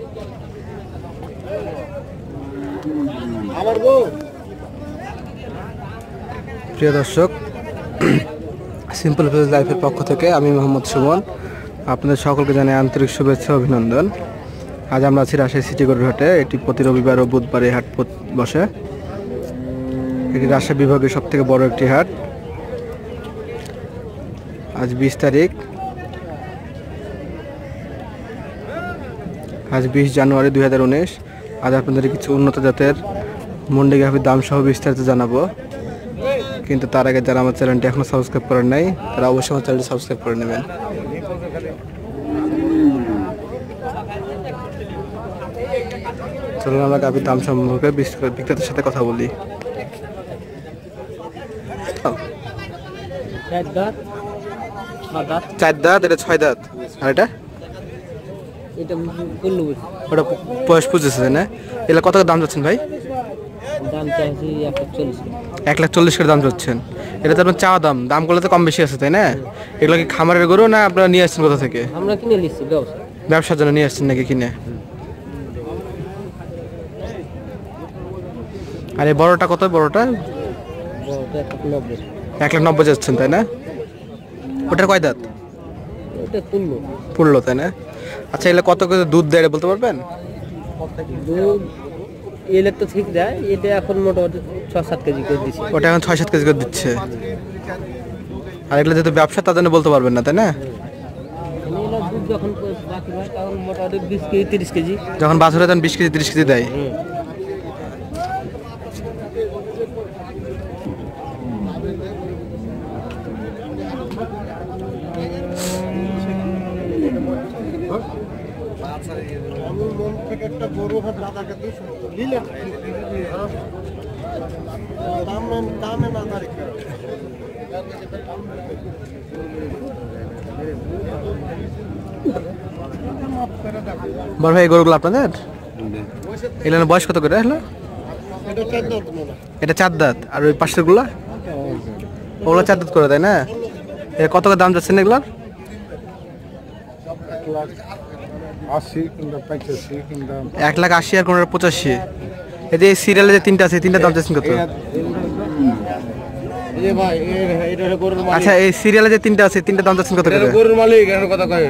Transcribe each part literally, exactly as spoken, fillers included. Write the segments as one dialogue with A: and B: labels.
A: প্রিয় দর্শক, simple village লাইফের পক্ষ থেকে আমি মোহাম্মদ সুমন আপনাদের সকলকে জানাই আন্তরিক শুভেচ্ছা অভিনন্দন। আজ আমরা আছি রাজশাহী সিটি গরুর হাটে। এটি প্রতি রবিবার ও বুধবার এই হাট বসে। এটি রাজশাহী বিভাগের সব থেকে বড় একটি হাট। আজ বিশ তারিখ, আজ বিশ জানুয়ারি দুই হাজার উনিশ। আজ আপনাদের কিছু উন্নত জাতের মুন্ডি গাভীর দাম সহ বিস্তারিত জানাবো, কিন্তু তার আগে যারা আমার চ্যানেলটি এখনো সাবস্ক্রাইব করেন নাই তারা অবশ্যই আমার চ্যানেলটি সাবস্ক্রাইব করে নেবেন। চলুন আমরা গাভীর দাম সম্পর্কে বিক্রেতার সাথে কথা বলি। চার দাঁত, এটা ছয় দাঁত, আর এটা ওটা বয়স বুঝেছে না? এগুলো কত দাম যাচ্ছেন ভাই? এক লাখ চল্লিশ করে দাম যাচ্ছেন। এটা তো আপনার চাওয়া দাম, দামগুলো তো কম বেশি আছে তাই না? এগুলো কি খামারের গরু না আপনারা নিয়ে আসছেন কোথা থেকে?
B: আমরা কিনে নিচ্ছি,
A: ব্যবসার জন্য নিয়ে আসছেন নাকি কিনে? আর এই বড়টা কত? বড়টা এক লাখ নব্বই যাচ্ছেন তাই না? ওটার কয় দাঁত? পুরলো তাই না? আচ্ছা, এগুলো কত করে দুধ দেয় বলতে পারবেন?
B: এলে তো ঠিক দেয়, এটা এখন মোটামুটি ছয় সাত কেজি করে দিচ্ছে।
A: ওটা এখন ছয় সাত কেজি করে দিচ্ছে। আর এগুলো যেহেতু ব্যবসা তার জন্য বলতে পারবেন না তাই না?
B: যখন বাকি হয় তখন মোটামুটি বিশ কেজি তিরিশ কেজি,
A: যখন বাছুর হয় তখন বিশ কেজি তিরিশ কেজি দেয়। বড় ভাই, গরুগুলো আপনাদের? এগুলো বয়স কত করে হলো? এটা চার দাঁত। আর ওই পাশের গুলা ওগুলো চার দাঁত করে তাই না? কত করে দাম যাচ্ছে না এগুলার? এক লাখ আশি আর কোনটা পঁচাশি। এই যে সিরিয়ালে যে তিনটা আছে, তিনটা দাম যাচ্ছেন কত? আচ্ছা, এই সিরিয়ালে যে তিনটা আছে তিনটা দাম যাচ্ছেন কত করে?
C: গরুর মালিক এর কথা কয়।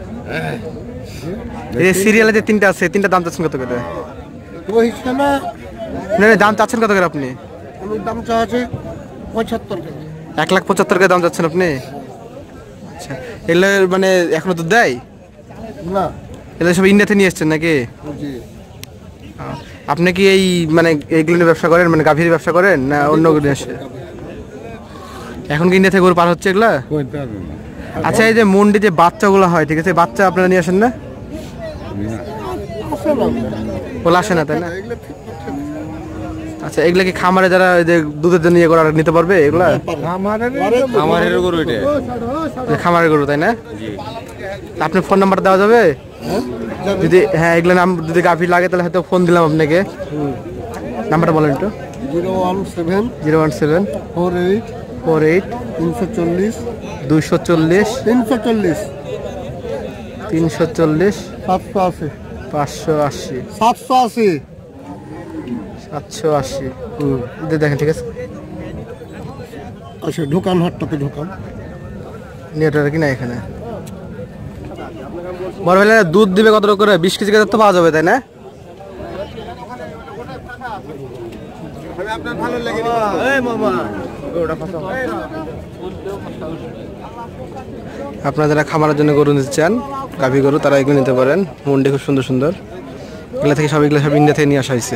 A: এই সিরিয়ালে যে তিনটা আছে তিনটা দাম যাচ্ছেন কত করে? না না, দাম চাচ্ছেন কত করে আপনি?
C: দাম চাচ্ছে পঁচাত্তর টাকা।
A: এক লাখ পঁচাত্তর করে দাম যাচ্ছেন আপনি? আচ্ছা, এগুলো মানে এখনো দুধ দেয়
C: না?
A: এগুলো সব ইন্ডিয়াতে নিয়ে এসছেন নাকি? আপনি কি এই মানে এইগুলো নিয়ে ব্যবসা করেন, মানে গাভীর ব্যবসা করেন না অন্য কোনো আসে? এখন কি ইন্ডিয়া থেকে গরু পার হচ্ছে এগুলা? আচ্ছা, এই যে মুন্ডি যে বাচ্চাগুলো হয়, ঠিক আছে, বাচ্চা আপনারা নিয়ে আসেন না? ওগুলো আসে না তাই না? আচ্ছা, এগুলা কি খামারে যারা যে দুধের জন্য ইয়ে করা নিতে পারবে এগুলা?
C: খামারের গরু, এটা
A: খামারের গরু তাই না? আপনার ফোন নাম্বার দেওয়া যাবে যদি? হ্যাঁ, এগুলো নাম যদি গাভী লাগে তাহলে হয়তো ফোন দিলাম আপনাকে। নাম্বারটা বলেন একটু।
C: Zero one seven
A: zero one seven
C: four eight
A: four eight
C: তিনশো চল্লিশ
A: দুইশো চল্লিশ
C: তিনশো চল্লিশ
A: তিনশো চল্লিশ
C: সাতশো আশি
A: পাঁচশো আশি
C: সাতশো আশি
A: সাতশো আশি। হুম, দেখেন ঠিক আছে।
C: আচ্ছা, ঢোকান হাটটাতে ঢোকান।
A: নেটওয়ার্ক কি না এখানে? বড় হলে দুধ দিবে কত করে? বিশ কেজি করে তো পাওয়া যাবে তাই না? আপনারা যারা খামারের জন্য গরু নিতে চান, গাভী গরু, তারা এগুলো নিতে পারেন। মুন্ডি খুব সুন্দর সুন্দর। এগুলো থেকে সব এগুলো সব ইন্ডিয়া থেকে নিয়ে আসা হয়েছে।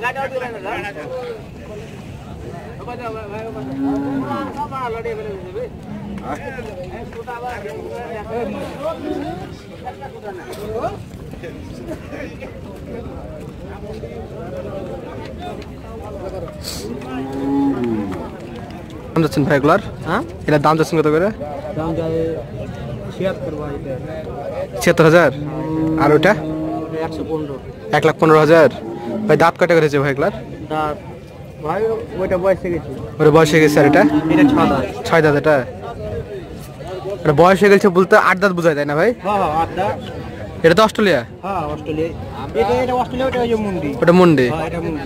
A: দাম যাচ্ছেন ভাই এগুলার?
B: হ্যাঁ
A: এটার দাম যাচ্ছেন কত করে?
B: দাম যায় ছিয়াত্তর ভাই
A: ছিয়াত্তর হাজার। আর ওটা
B: একশো পনেরো
A: এক লাখ পনেরো হাজার। ভাই দাঁত কয়টা করেছে ভাই এগুলার?
B: দাঁত ভাই ওইটা বয়সে গেছে
A: ওটা বয়স হয়ে গেছে। আর এটা
B: এটা ছ দাঁত
A: ছয় দাঁত। এটা এটা বয়স হয়ে গেছে বলতে আট দাঁত বোঝায় তাই না ভাই?
B: হ্যাঁ হ্যাঁ আটটা
A: এটা তো অস্ট্রেলিয়া।
B: হ্যাঁ অস্ট্রেলিয়া এটা এটা অস্ট্রেলিয়া ওটা ওই যে মুন্ডি
A: ওটা মুন্ডি।
B: হ্যাঁ এটা মুন্ডি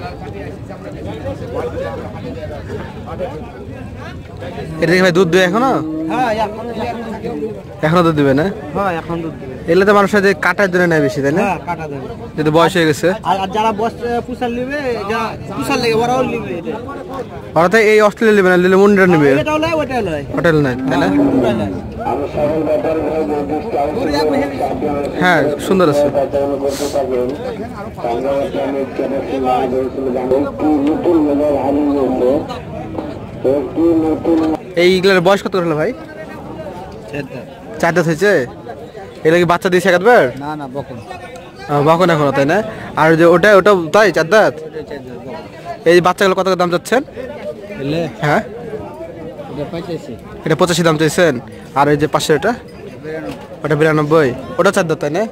A: এটা দেখি ভাই দুধ দেবে এখনো?
B: হ্যাঁ এখন
A: এখনো দুধ দিবে না?
B: হ্যাঁ এখন দুধ দেবে
A: এগুলো তো মানুষের যে কাটার জন্য নেয় বেশি তাই না?
B: হ্যাঁ কাটা দেবে
A: যদি বয়স হয়ে গেছে।
B: আর আর যারা বস পুষার নেবে যা পুষার লেগে ওরাও নেবে এটা
A: ওরা তো এই অস্ট্রেলিয়া নেবে না, নিলে মুন্ডিটা নেবে।
B: এটাও লয় ওটাও লয়
A: হোটেল নাই তাই না? হ্যাঁ সুন্দর আছে। এইগুলোর বয়স কত হলো ভাই? চার দাঁত হয়েছে। এটা কি বাচ্চা দিয়েছে একবার?
B: না না বকন
A: বকন এখনো তাই না? আর যে ওটা ওটা তাই চার দাঁত। এই বাচ্চাগুলো কত দাম যাচ্ছেন? হ্যাঁ এটা পঁচাশি দাম চাইছেন। আর ওই যে পাশে ওটা ওটা বিরানব্বই। ওটা চার দাঁত তাই না?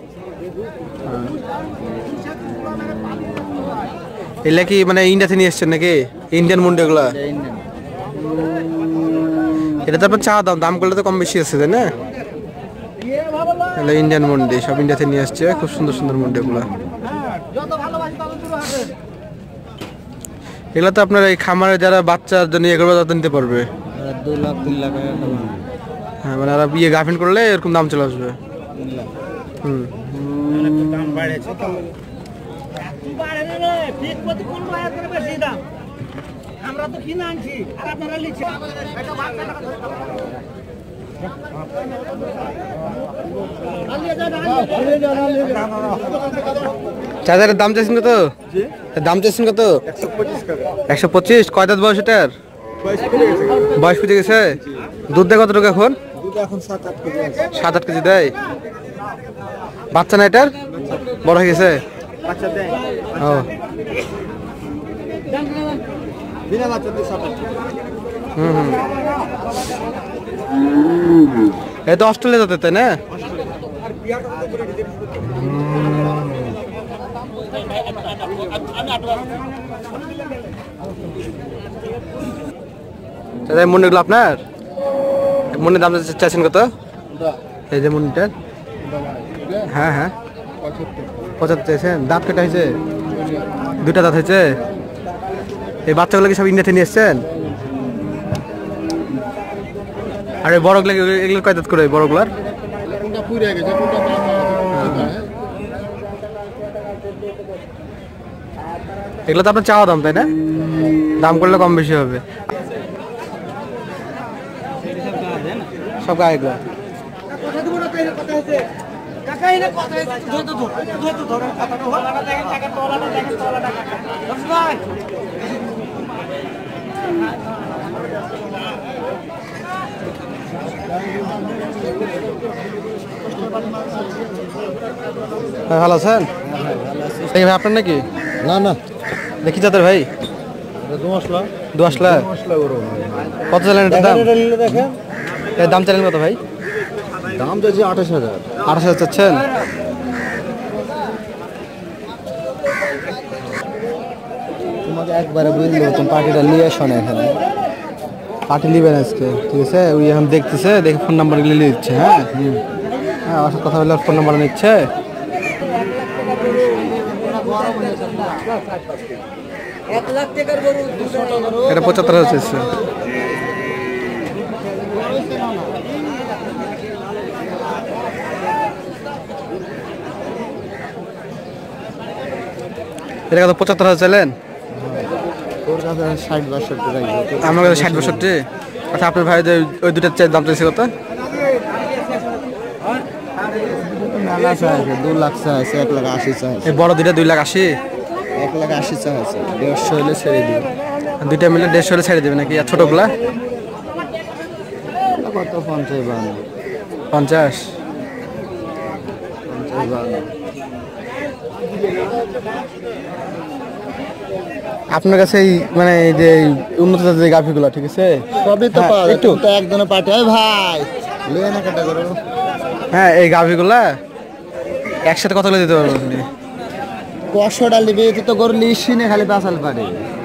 A: এগুলা কি মানে ইন্ডিয়া থেকে নিয়ে এসছেন নাকি? ইন্ডিয়ান মুন্ডি এগুলা? এটা তো আপনার চা দাম দাম করলে তো কম বেশি আছে তাই না? এগুলো ইন্ডিয়ান মুন্ডি, সব ইন্ডিয়া থেকে নিয়ে আসছে। খুব সুন্দর সুন্দর মুন্ডি এগুলা। এগুলো তো আপনার এই খামারে যারা বাচ্চার জন্য এগুলো তাদের নিতে পারবে।
B: দু লাখ তিন লাখ
A: হ্যাঁ মানে আর বিয়ে গার্লফ্রেন্ড করলে এরকম দাম চলে আসবে। হুম
B: দাম বাড়েছে তো ঠিক প্রতি পনেরো হাজার করে বেশি দাম আমরা তো কিনে আনছি আর আপনারা লিখছেন
A: চার্জারের দাম চাইছেন কত? দাম চাইছেন কত? একশো পঁচিশ। কয় দাঁত বয়স এটার? বয়স ফুটে গেছে। দুধ দেয় কতটুকু এখন? সাত আট কেজি দেয়। বাচ্চা না এটার? বড় হয়ে গেছে? ও হুম হুম এই তো অস্ট্রেলিয়া যাতে তাই না? মুন্ডিগুলো আপনার? মুন্ডির দাম চাইছেন কত? এই যে মুন্ডিটার? হ্যাঁ হ্যাঁ পঁচাত্তর চাইছেন। দাঁত কেটে হয়েছে? দুটা দাঁত হয়েছে। এই বাচ্চাগুলো কি সব ইন্ডিয়া থেকে নিয়ে এসছেন? আর এই বড়গুলো এগুলো কয় দাঁত করে বড়গুলার? এগুলো তো আপনার চাওয়া দাম তাই না? দাম করলে কম বেশি হবে। সব গায়ে এগুলো ভালো আছেন? ভাই আপনার নাকি?
C: না না
A: দেখি যাদের ভাই দোয়াশলা কত চাইলেন এটার দাম?
C: দেখেন
A: এর দাম চাইলেন কত ভাই?
C: দাম চাইছি আঠাশ হাজার।
A: আঠাশ হাজার চাচ্ছেন?
C: তোমাকে একবারে বললো তুমি পার্টিটা নিয়ে আসো না এখানে।
A: পার্টি নিবেন আজকে ঠিক আছে? ওই এখন দেখতেছে দেখে ফোন নাম্বার গুলো নিয়ে দিচ্ছে। হ্যাঁ হ্যাঁ ওর সাথে কথা বলে ফোন নাম্বার নিচ্ছে। এটা পঁচাত্তর হাজার চাইছে। এটা কত? পঁচাত্তর হাজার চাইলেন?
C: ষাট বাষট্টি
A: আমার কাছে ষাট বাষট্টি। আচ্ছা আপনার ভাই ওই দুটার চাই দাম চাইছে কত?
C: মেলা চাইছে দু লাখ চাইছে এক লাখ আশি চাইছে।
A: এই বড় দুইটা দুই লাখ আশি।
C: এক লাখ আশি চা আছে, দেড়শো হলে ছেড়ে দিই।
A: দুইটা মিলে দেড়শো হলে ছেড়ে দেবে নাকি? আর ছোটোগুলা
C: কত? পঞ্চাশ বান্ন।
A: পঞ্চাশ।
C: পঞ্চাশ বান্ন।
A: আপনার কাছে এই মানে এই যে এই উন্নত জাতের যে গাভিগুলো, ঠিক আছে?
C: সবই তো
A: হ্যাঁ,
C: পাওয়া যায়,
A: একটু।
C: কিন্তু একজনের পার্টি হয় ভাই, লয়ে না কাটা করো।
A: হ্যাঁ, এই গাভিগুলা একসাথে কত করে দিতে পারবেন আপনি?
C: কষ্ট ডালি বেয়ে তো গরু লিসিনে খালি বাঁচাল পারে।